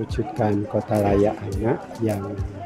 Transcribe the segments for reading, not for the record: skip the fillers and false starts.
mewujudkan kota layak anak yang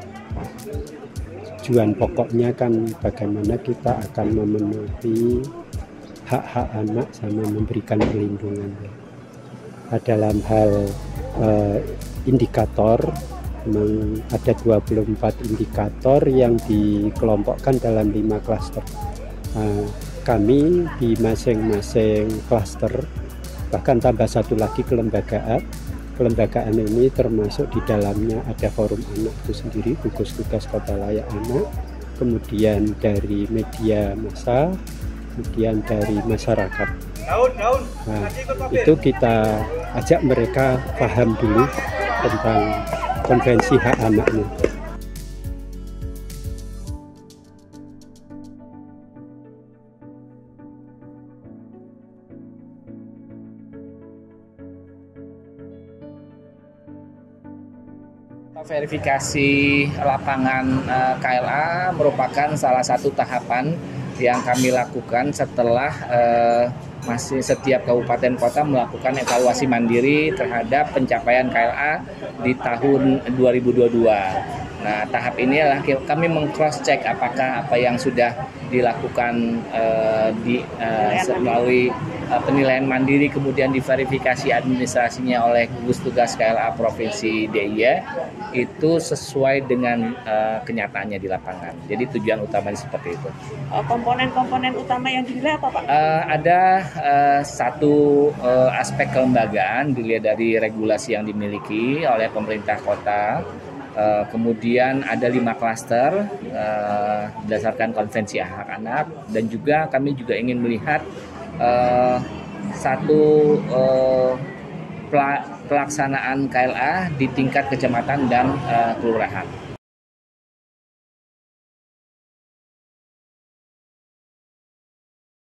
tujuan pokoknya kan bagaimana kita akan memenuhi hak-hak anak sama memberikan perlindungan. Dalam hal indikator, memang ada 24 indikator yang dikelompokkan dalam 5 klaster. Kami di masing-masing klaster, bahkan tambah satu lagi kelembagaan. Kelembagaan ini termasuk di dalamnya ada forum anak itu sendiri, gugus tugas kota layak anak, kemudian dari media massa, kemudian dari masyarakat. Nah, itu kita ajak mereka paham dulu tentang konvensi hak anaknya. Verifikasi lapangan KLA merupakan salah satu tahapan yang kami lakukan setelah masih setiap kabupaten kota melakukan evaluasi mandiri terhadap pencapaian KLA di tahun 2022. Nah, tahap ini adalah kami meng-cross check apakah apa yang sudah dilakukan melalui penilaian mandiri kemudian diverifikasi administrasinya oleh gugus tugas KLA Provinsi DIY itu sesuai dengan kenyataannya di lapangan. Jadi tujuan utamanya seperti itu. Komponen-komponen utama yang dinilai apa, Pak? Ada satu aspek kelembagaan dilihat dari regulasi yang dimiliki oleh pemerintah kota. Kemudian ada 5 klaster berdasarkan konvensi hak anak, dan juga kami juga ingin melihat satu pelaksanaan KLA di tingkat kecamatan dan kelurahan.